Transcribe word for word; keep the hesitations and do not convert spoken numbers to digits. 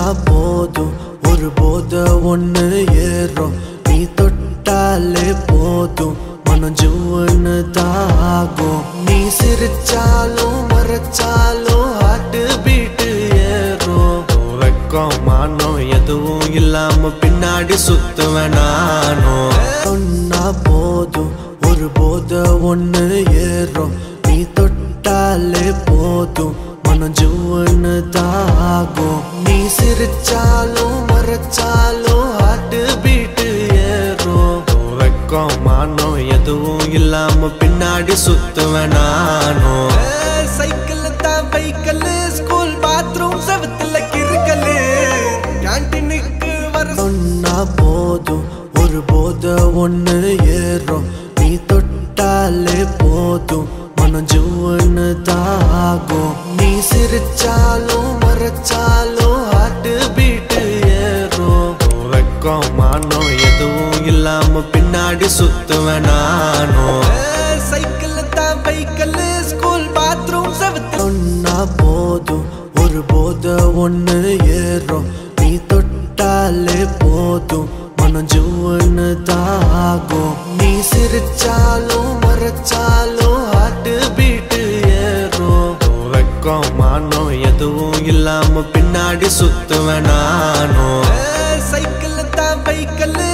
போதும் ஒரு போத ஒன்று ஏறும் நீ தொட்டாலே போதும் மனம் ஜூன்னு தாகும் நீ சிரிச்சாலும் மறைச்சாலும் ஹார்ட் பீட்டு ஏறும் வெக்கம் மானம் எதுவும் இல்லாம பின்னாடி சுத்துவேன் நானும் சொன்னா போதும் ஒரு போத ஒன்று ஏறும் நீ தொட்டாலே போதும் மனம் ஜூன்னு தாகும் நீ சிரிச்சாலும் மறைச்சாலும் ஹார்ட் பீட்டு ஏறும் வெக்கம் மானம் எதுவும் இல்லாம பின்னாடி சுத்துவேன் நானும் சைக்கிள் தான் பைக்கல் ஸ்கூல் பாத்ரூம் செவத்துல கிறுக்கல் கேண்டீனுக்கு வர சொன்னா போதும் ஒரு போத ஒன்று ஏறும் நீ தொட்டாலே போதும் மனம் ஜூன்னு தாகும் நீ சிரிச்சாலும் மறைச்சாலும் ஹார்ட் பீட்டு ஏறும் வெக்கம் மானம் எதுவும் இல்லாம பின்னாடி சுத்துவேன் நானும் சைக்கிள் தான் பைக்கல் ஸ்கூல் பாத்ரூம் செவத்துல சொன்னா போதும் ஒரு போத ஒன்று ஏறும் நீ தொட்டாலே போதும் மனம் ஜூன்னு தாகும் நீ சிரிச்சாலும் மறைச்சாலும் ஹார்ட் பீட்டு ஏறும் வெக்கம் மானம் எதுவும் இல்லாம பின்னாடி சுத்துவேன் நானும் சைக்கிள் தான் பைக்கல்